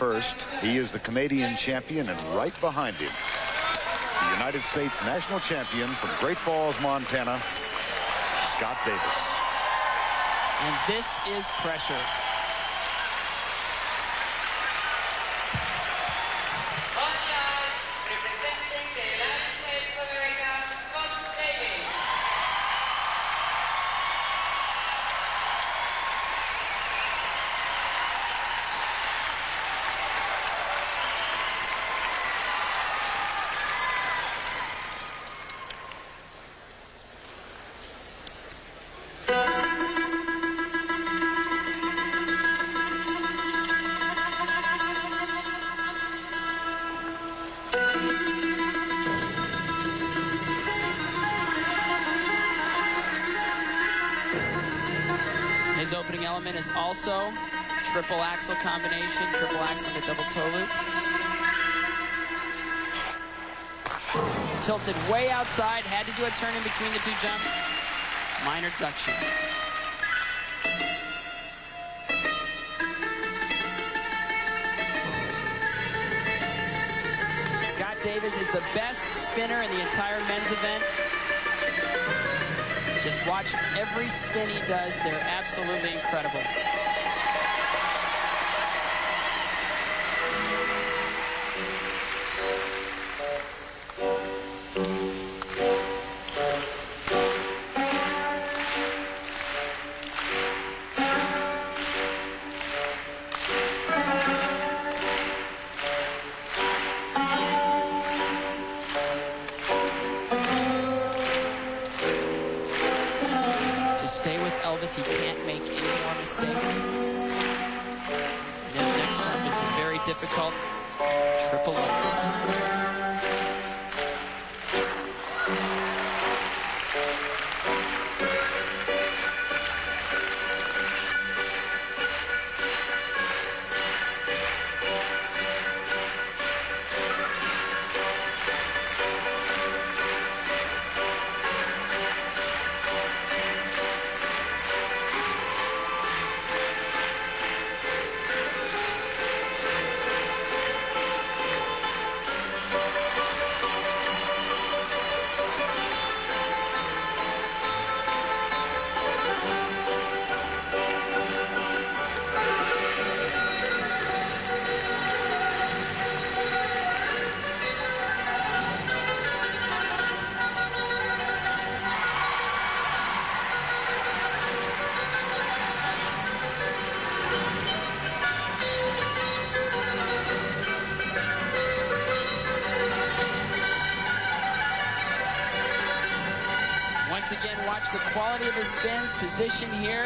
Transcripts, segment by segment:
first. He is the Canadian champion, and right behind him, the United States national champion from Great Falls, Montana, Scott Davis. And this is pressure. His opening element is also triple axel combination, triple axel to double toe loop. Tilted way outside, had to do a turn in between the two jumps. Minor deduction. Scott Davis is the best spinner in the entire men's event. Just watch every spin he does. They're absolutely incredible. Stay with Elvis. He can't make any more mistakes. His next jump is a very difficult triple X. Once again, watch the quality of his spins, position here.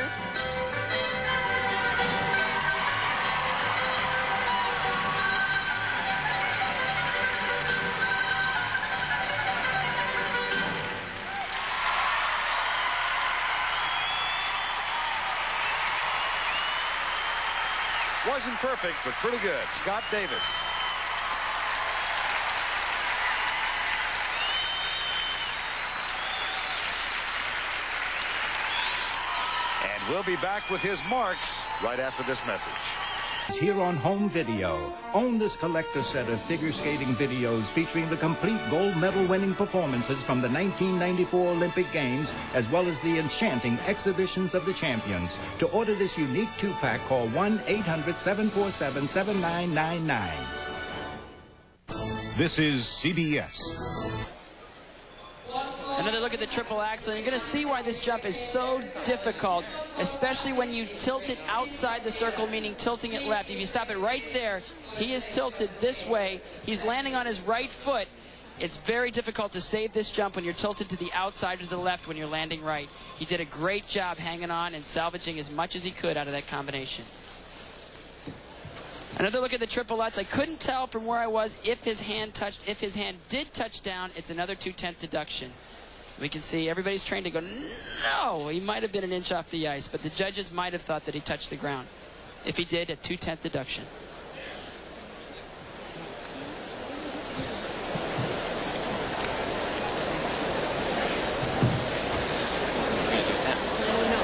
Wasn't perfect, but pretty good. Scott Davis. And we'll be back with his marks right after this message. Here on Home Video. Own this collector set of figure skating videos featuring the complete gold medal winning performances from the 1994 Olympic Games, as well as the enchanting exhibitions of the champions. To order this unique 2-pack, call 1-800-747-7999. This is CBS. Another look at the triple axel. You're going to see why this jump is so difficult, especially when you tilt it outside the circle, meaning tilting it left. If you stop it right there, he is tilted this way. He's landing on his right foot. It's very difficult to save this jump when you're tilted to the outside or to the left when you're landing right. He did a great job hanging on and salvaging as much as he could out of that combination. Another look at the triple Lutz. I couldn't tell from where I was if his hand touched. If his hand did touch down, it's another 2/10 deduction. We can see everybody's trained to go, no, he might have been an inch off the ice, but the judges might have thought that he touched the ground. If he did, a 2/10 deduction.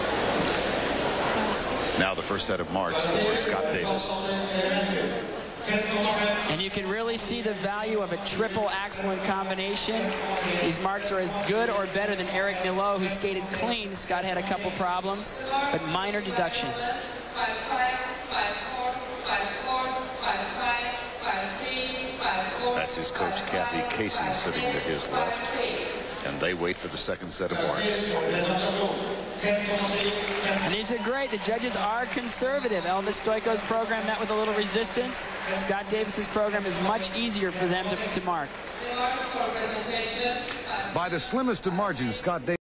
Now the first set of marks for Scott Davis. you can really see the value of a triple axel in combination. These marks are as good or better than Eric Milot, who skated clean. Scott had a couple problems, but minor deductions. That's his coach, Kathy Casey, sitting to his left. And they wait for the second set of marks. And these are great. The judges are conservative. Elvis Stoico's program met with a little resistance. Scott Davis's program is much easier for them to mark. By the slimmest of margins, Scott Davis